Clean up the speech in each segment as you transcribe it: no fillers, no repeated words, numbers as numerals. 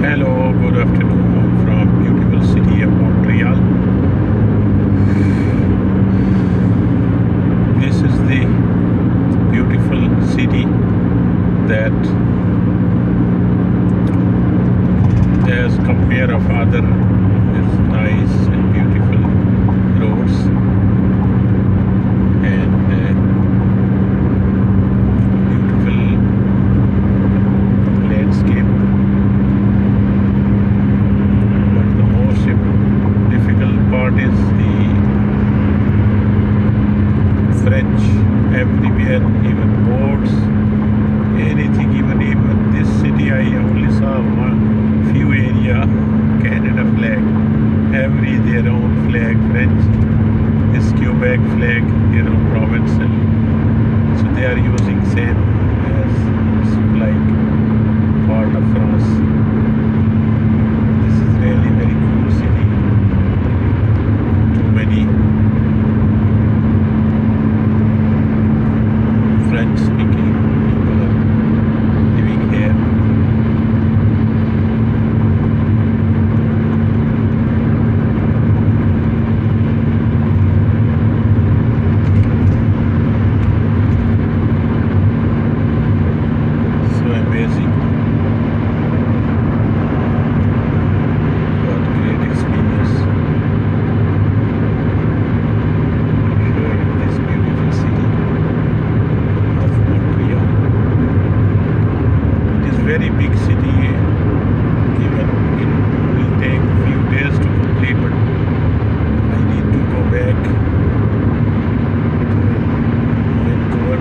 Hello, good afternoon from beautiful city of Montreal. This is the beautiful city that, as compare of other, is nice and beautiful roads and beautiful landscape. Part is the French everywhere, even boats, anything, even this city I only saw one few area Canada flag, every their own flag, French, this Quebec flag, province, so they are using same as like part of France. This is really very cool city. Many French-speaking people are living here. So amazing. What great experience. Very big city, even it will take few days to complete, but I need to go back to Vancouver.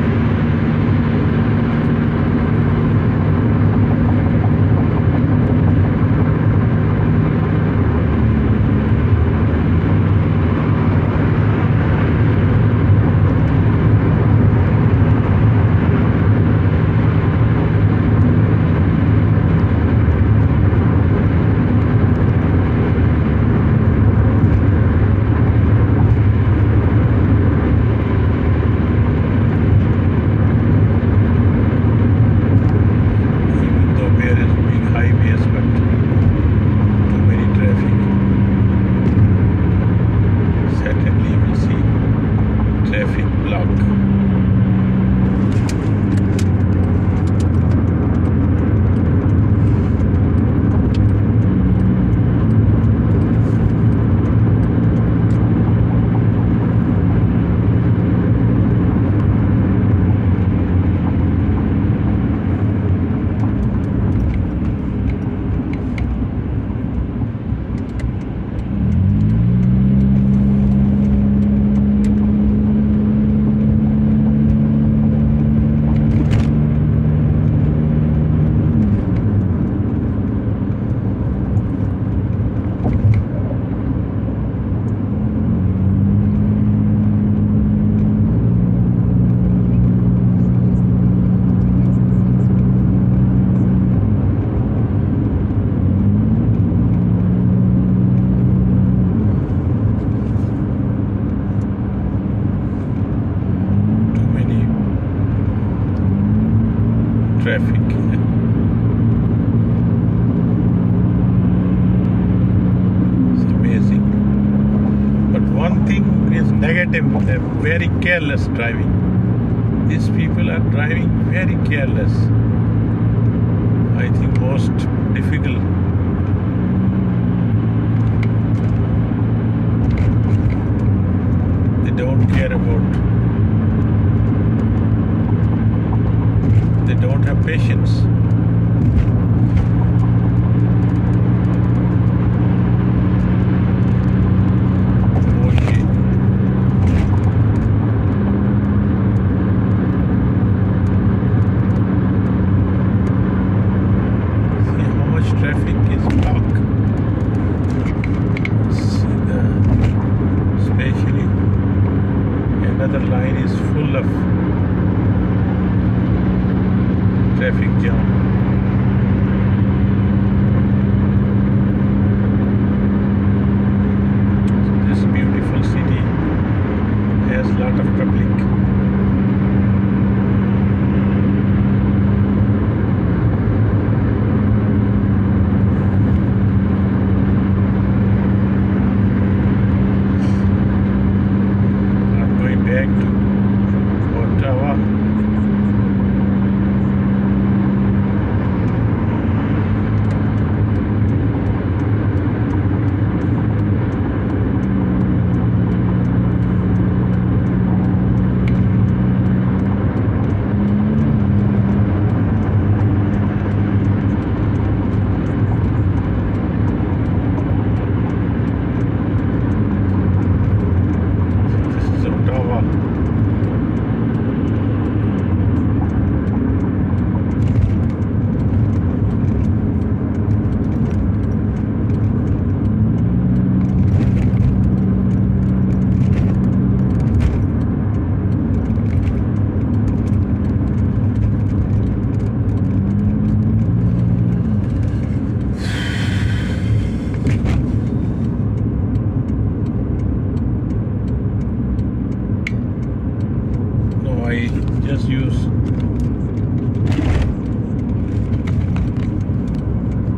Traffic. It's amazing. But one thing is negative, they're very careless driving. These people are driving very careless. I think most difficult. They don't care about. They don't have patience. Oh shit. See how much traffic is.